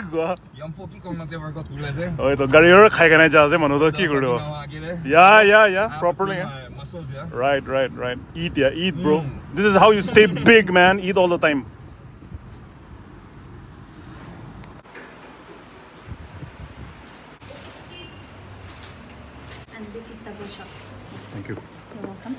কোৱা Yamfoki kongmate vargot gulaje. Oi to gariyor khai kana ja je manu to ki koribo. Yeah, properly. Muscles, yeah. Right. Eat bro. This is how you stay big, man. Eat all the time. And this is the workshop. Thank you. You're welcome.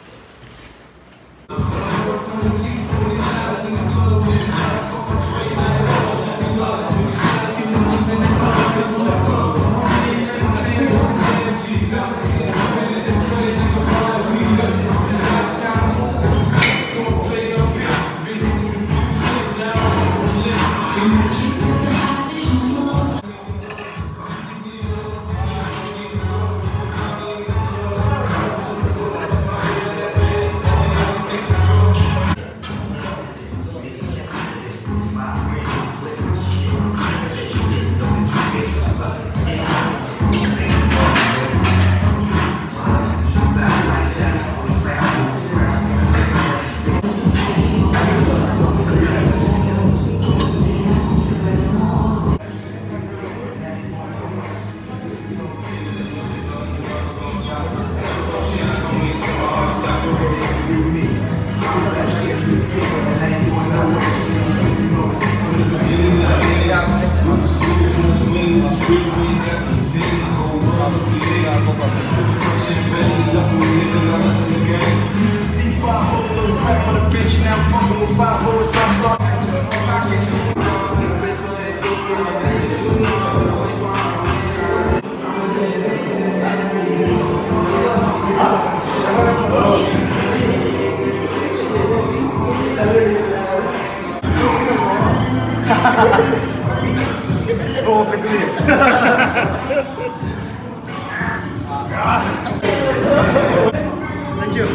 Thank you.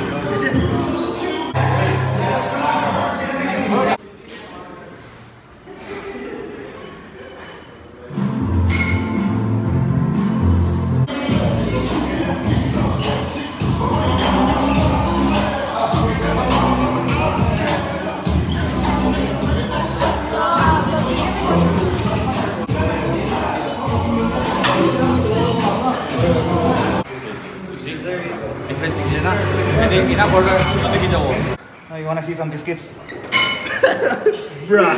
You wanna see some biscuits? Bruh.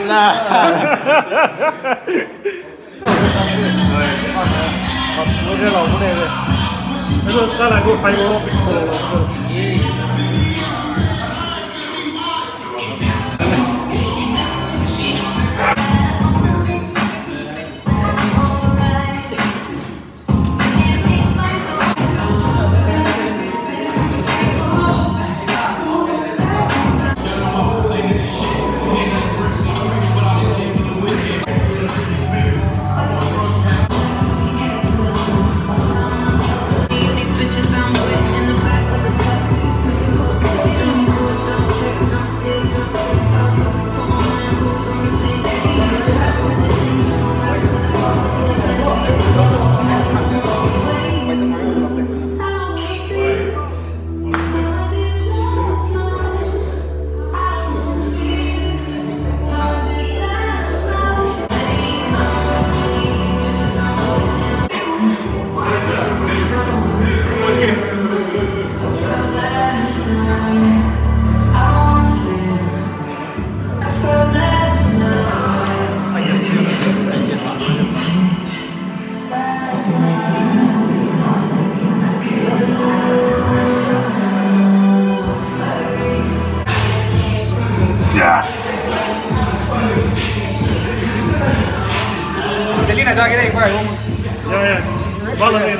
Delina जाके एक बार Yeah. Follow me.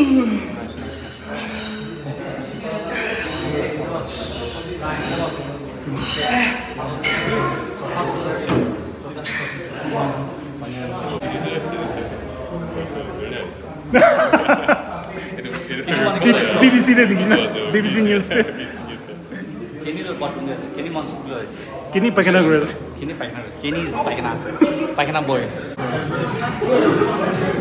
BBC তে দেখি না BBC news তে কেনির bathroom আছে কেনি মানসুগুলো আছে কিনি পায়খানা করে আছে কেনি পায়খানা বয়